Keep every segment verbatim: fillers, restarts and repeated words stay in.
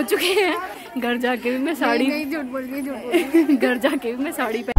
चुके हैं। घर जाके भी मैं साड़ी झूठ बोल रही हूँ, घर जाके भी मैं साड़ी पहन।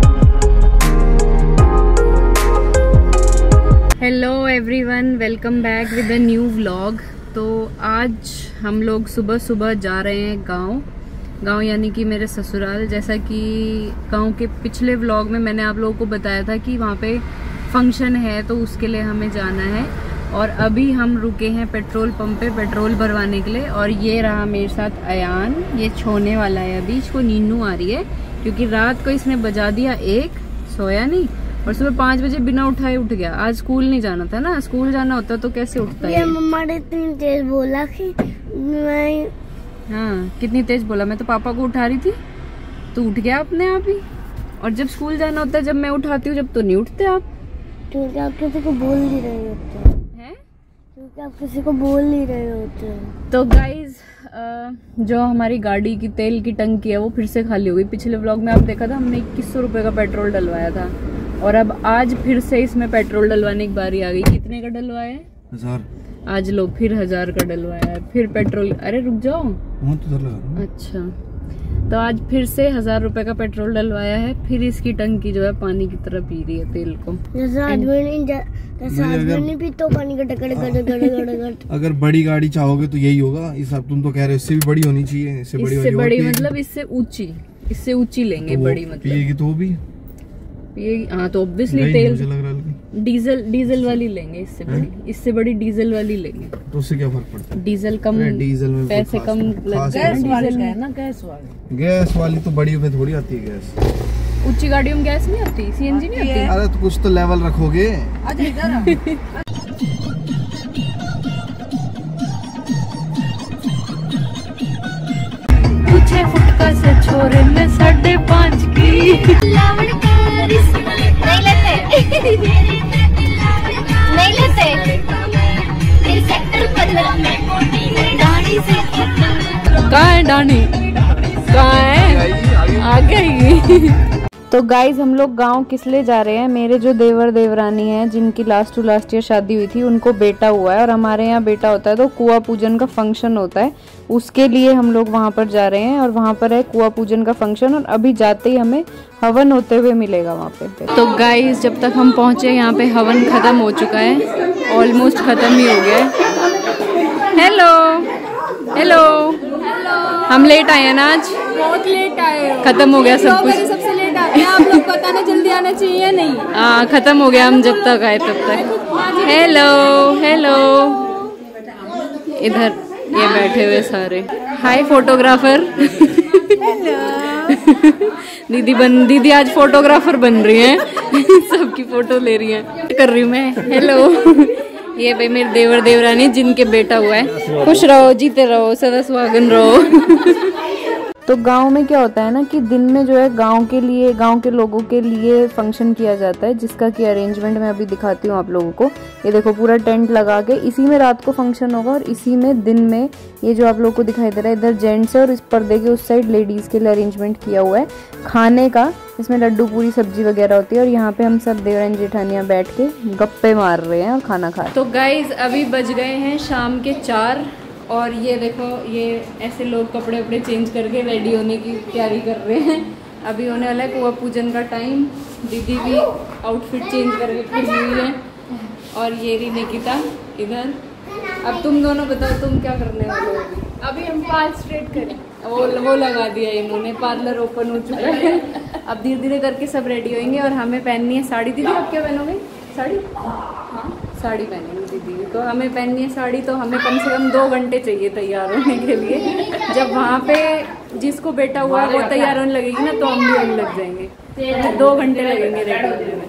Hello everyone, welcome back with a new vlog. तो आज हम लोग सुबह सुबह जा रहे हैं गांव गांव यानी कि मेरे ससुराल। जैसा कि गांव के पिछले व्लॉग में मैंने आप लोगों को बताया था कि वहाँ पे फंक्शन है, तो उसके लिए हमें जाना है। और अभी हम रुके हैं पेट्रोल पंप पे पेट्रोल भरवाने के लिए। और ये रहा मेरे साथ अयान, ये छोने वाला है अभी, इसको नींदू आ रही है क्योंकि रात को इसने बजा दिया एक, सोया नहीं और सुबह पाँच बजे बिना उठाए उठ गया। आज स्कूल नहीं जाना था ना, स्कूल जाना होता तो कैसे उठता है। मम्मा ने इतनी तेज बोला कि मैं हाँ कितनी तेज बोला, मैं तो पापा को उठा रही थी तो उठ गया अपने आप ही। और जब स्कूल जाना होता है, जब मैं उठाती हूँ जब, तो नहीं उठते आप, क्योंकि आप किसी को बोल नहीं रहे होते हैं, क्योंकि आप किसी को बोल नहीं रहे होते हैं। तो गाइज जो हमारी गाड़ी की तेल की टंकी है वो फिर से खाली हो गई। पिछले व्लॉग में आप देखा था हमने इक्कीस सौ रुपये का पेट्रोल डलवाया था और अब आज फिर से इसमें पेट्रोल डलवाने की बारी आ गई। कितने का डलवाया है? हजार। आज लो फिर हजार का डलवाया है, फिर पेट्रोल। अरे रुक जाओ, तो लगा। अच्छा, तो आज फिर से हजार रुपए का पेट्रोल डलवाया है। फिर इसकी टंकी जो है पानी की तरह पी रही है तेल को। तो पानी का टकड़ गड़ गड़ गड़। अगर बड़ी गाड़ी चाहोगे तो यही होगा। इस अब तुम तो कह रहे हो इससे भी बड़ी होनी चाहिए। इससे बड़ी, इससे बड़ी मतलब इससे ऊंची, इससे ऊंची लेंगे। तो बड़ी मतलब पिएगी तो भी ये, हाँ तो ऑब्वियसली तेल डीजल डीजल वाली लेंगे। इससे बड़ी इससे बड़ी डीजल वाली लेंगे। तो उससे क्या फर्क पड़ता है? डीजल कम, डीजल में पैसे कम लगते हैं। डीजल है ना, गैस वाली गैस वाली तो बड़ी में थोड़ी आती है गैस। ऊंची गाड़ियों में गैस नहीं आती, सीएनजी नहीं आती। अरे तो कुछ तो लेवल रखोगे। पूछे फुटका से छोरे में साढ़े पाँच की नहीं लेते नहीं लेते कहाँ है डानी, कहाँ है? आ गई। तो गाइज हम लोग गांव किस लिए जा रहे हैं? मेरे जो देवर देवरानी हैं जिनकी लास्ट टू लास्ट ईयर शादी हुई थी, उनको बेटा हुआ है और हमारे यहाँ बेटा होता है तो कुआं पूजन का फंक्शन होता है, उसके लिए हम लोग वहाँ पर जा रहे हैं। और वहाँ पर है कुआं पूजन का फंक्शन और अभी जाते ही हमें हवन होते हुए मिलेगा वहाँ पे। तो गाइज जब तक हम पहुँचे यहाँ पे हवन खत्म हो चुका है, ऑलमोस्ट खत्म ही हो गया है। हेलो हेलो, हम लेट आए हैं ना आज, बहुत लेट आए हो। खत्म हो गया सब कुछ। सबसे लेट आते हैं आप लोग, पता नहीं जल्दी आना चाहिए नहीं। हाँ खत्म हो गया, हम जब तक आए तब तक। हेलो हेलो, इधर ये बैठे हुए सारे। Hi photographer. दीदी बन दीदी आज फोटोग्राफर बन रही हैं। सबकी फोटो ले रही हैं, कर रही हूँ मैं। हेलो, ये भाई मेरे देवर देवरानी जिनके बेटा हुआ है। खुश रहो, जीते रहो, सदा सुहागन रहो। तो गांव में क्या होता है ना कि दिन में जो है गांव के लिए, गांव के लोगों के लिए फंक्शन किया जाता है, जिसका कि अरेंजमेंट मैं अभी दिखाती हूँ आप लोगों को। ये देखो पूरा टेंट लगा के इसी में रात को फंक्शन होगा और इसी में दिन में ये जो आप लोगों को दिखाई दे रहा है, इधर जेंट्स है और इस पर्दे के उस साइड लेडीज के लिए अरेंजमेंट किया हुआ है खाने का। इसमें लड्डू पूरी सब्जी वगैरह होती है और यहाँ पे हम सब देवरानी जेठानियाँ बैठ के गप्पे मार रहे हैं और खाना खा रहे हैं। तो गाइज अभी बज गए हैं शाम के चार और ये देखो ये ऐसे लोग कपड़े वपड़े चेंज करके रेडी होने की तैयारी कर रहे हैं। अभी होने वाला है कुआं पूजन का टाइम। दीदी भी आउटफिट चेंज करके खड़ी हुई है और ये रही निकिता इधर। अब तुम दोनों बताओ तुम क्या करने वाले हो? अभी अभी हम बाल स्ट्रेट करें। वो वो लगा दिया इन्होंने, पार्लर ओपन हो चुका है। अब धीरे धीरे करके सब रेडी होंगे और हमें पहननी है साड़ी। दीदी आप क्या पहनोगे? साड़ी? हाँ साड़ी पहनेंगे दीदी। तो हमें पहननी है साड़ी, तो हमें कम से कम दो घंटे चाहिए तैयार होने के लिए। जब वहाँ पे जिसको बेटा हुआ है वो तैयार होने लगेगी ना, तो हम भी होने लग जाएंगे। दो घंटे लगेंगे रेडी होने में।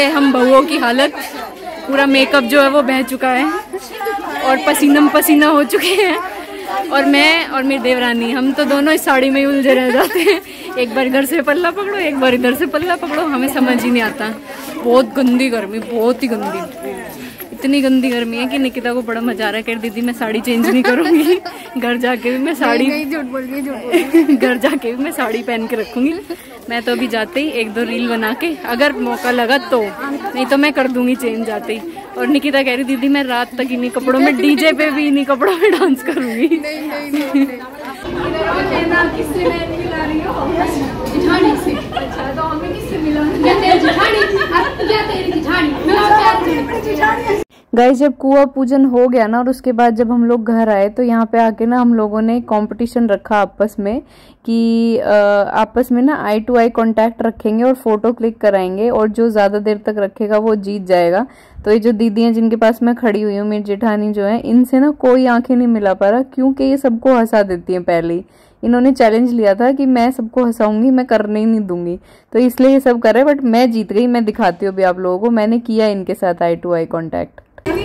हम बहुओं की हालत, पूरा मेकअप जो है वो बह चुका है और पसीनम पसीना हो चुके हैं। और मैं और मेरी देवरानी, हम तो दोनों इस साड़ी में ही उलझे रह जाते हैं। एक बार इधर से पल्ला पकड़ो, एक बार इधर से पल्ला पकड़ो, हमें समझ ही नहीं आता। बहुत गंदी गर्मी, बहुत ही गंदी, इतनी गंदी गर्मी है कि निकिता को बड़ा मजा आ रहा है। कह दीदी मैं साड़ी चेंज नहीं करूंगी, घर जाके भी मैं साड़ी, झूठ बोल रही है, झूठ बोल रही है। घर जाके भी मैं साड़ी पहन के रखूंगी। मैं तो अभी जाते ही एक दो रील बना के, अगर मौका लगा तो, नहीं तो मैं कर दूंगी चेंज जाते ही। और निकिता कह रही दीदी मैं रात तक इन्हीं कपड़ों में, डीजे पे भी इन्हीं कपड़ों में डांस करूंगी। नहीं नहीं नहीं किससे मैं मिला रही हूँ? जिठानी से। अच्छा तो हमें किससे मिला? क्या तेरी जिठानी? क्या तेरी जिठानी? मैं जिठानी। गाइस जब कुआं पूजन हो गया ना, और उसके बाद जब हम लोग घर आए तो यहाँ पे आके ना हम लोगों ने कंपटीशन रखा आपस में कि आपस में ना आई टू आई कांटेक्ट रखेंगे और फोटो क्लिक कराएंगे, और जो ज्यादा देर तक रखेगा वो जीत जाएगा। तो ये जो दीदी हैं जिनके पास मैं खड़ी हुई हूँ, मेरी जेठानी जो है, इनसे ना कोई आंखें नहीं मिला पा रहा, क्योंकि ये सबको हंसा देती हैं। पहले ही इन्होंने चैलेंज लिया था कि मैं सबको हंसाऊंगी, मैं करने ही नहीं दूंगी, तो इसलिए ये सब कर रहे हैं। बट मैं जीत गई। मैं दिखाती हूँ अभी आप लोगों को, मैंने किया इनके साथ आई टू आई कॉन्टेक्ट।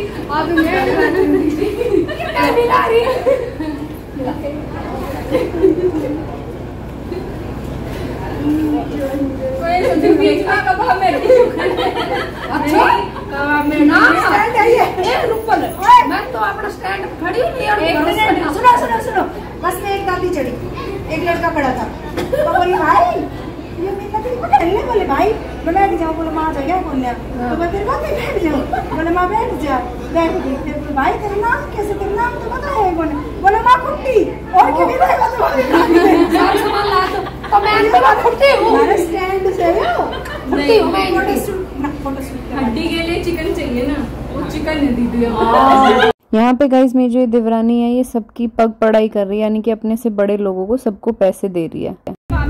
मैं तो अपना स्टैंड खड़ी नहीं, सुनो सुनो सुनो, बस में एक दादी चढ़ी, एक लड़का खड़ा था, तो बोली भाई ये मेरी पकड़ ले, बोले भाई मैं बैठ जाऊँ, बोले माँ जगह बोले, तो बोले तेरे बात बैठ जाऊँ, बोले माँ बैठ जा, बैठ गई। बोले भाई तेरा नाम कैसे, तेरा नाम तो पता है, बोले बोले माँ कुट्टी, और क्यों नहीं रहेगा तुम्हारे सामान ला तो, तो मैं तो माँ कुट्टी हूँ, हमारे स्टैंड से हो कुट्टी हूँ मैं, फोटो शूट फोटो शूट हड्डी के लिए चिकन चाहिए ना, वो चिकन है दीदी। यहाँ पे गाइस मेरी जो देवरानी है ये सबकी पग पढ़ाई कर रही है, यानी कि अपने से बड़े लोगों को सबको पैसे दे रही है।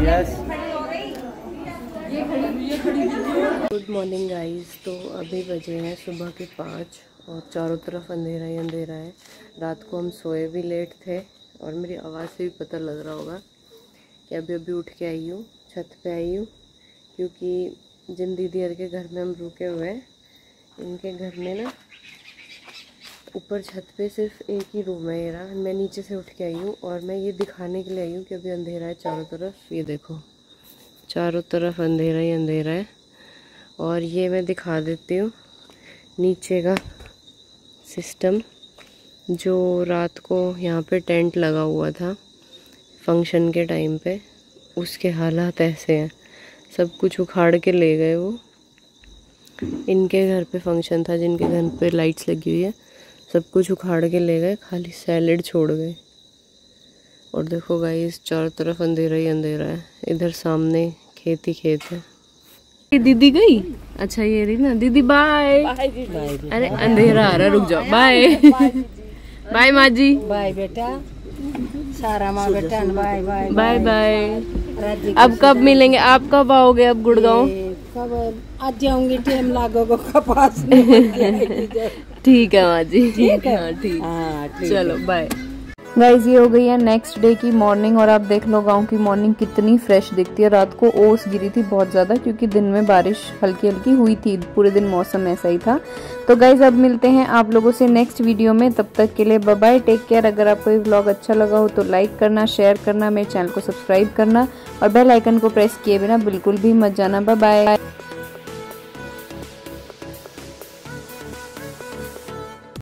गुड मॉर्निंग गाइस, तो अभी बजे हैं सुबह के पाँच और चारों तरफ अंधेरा ही अंधेरा है। रात को हम सोए भी लेट थे और मेरी आवाज़ से भी पता लग रहा होगा कि अभी अभी उठ के आई हूँ, छत पे आई हूँ, क्योंकि जिन दीदी के घर में हम रुके हुए हैं, इनके घर में ना ऊपर छत पे सिर्फ एक ही रूम है मेरा। मैं नीचे से उठ के आई हूँ और मैं ये दिखाने के लिए आई हूँ कि अभी अंधेरा है चारों तरफ। ये देखो चारों तरफ अंधेरा ही अंधेरा है। और ये मैं दिखा देती हूँ नीचे का सिस्टम, जो रात को यहाँ पे टेंट लगा हुआ था फंक्शन के टाइम पे, उसके हालात ऐसे हैं। सब कुछ उखाड़ के ले गए वो। इनके घर पे फंक्शन था, जिनके घर पे लाइट्स लगी हुई है, सब कुछ उखाड़ के ले गए, खाली सैलेड छोड़ गए। और देखो गाइस चारों तरफ अंधेरा ही अंधेरा है। इधर सामने खेत ही खेत है। दीदी गई, अच्छा ये रही ना दीदी। बाय। अरे अंधेरा आ रहा, रुक जाओ। बाय बाय माँ जी। बाय बेटा, सारा माँ बेटा, बाय बाय बाय बाय। अब कब मिलेंगे, आप कब आओगे अब गुड़गांव? कब आज जाऊंगी, टाइम लागोगा कपास। ठीक है माँ जी, ठीक है, हाँ ठीक, हाँ ठीक। चलो बाय। गाइज ये हो गई है नेक्स्ट डे की मॉर्निंग, और आप देख लो गांव की मॉर्निंग कितनी फ्रेश दिखती है। रात को ओस गिरी थी बहुत ज़्यादा, क्योंकि दिन में बारिश हल्की हल्की हुई थी, पूरे दिन मौसम ऐसा ही था। तो गाइज अब मिलते हैं आप लोगों से नेक्स्ट वीडियो में, तब तक के लिए बाय बाय, टेक केयर। अगर आपको ये व्लॉग अच्छा लगा हो तो लाइक करना, शेयर करना, मेरे चैनल को सब्सक्राइब करना और बेल आइकन को प्रेस किए बिना बिल्कुल भी मत जाना। Bye bye.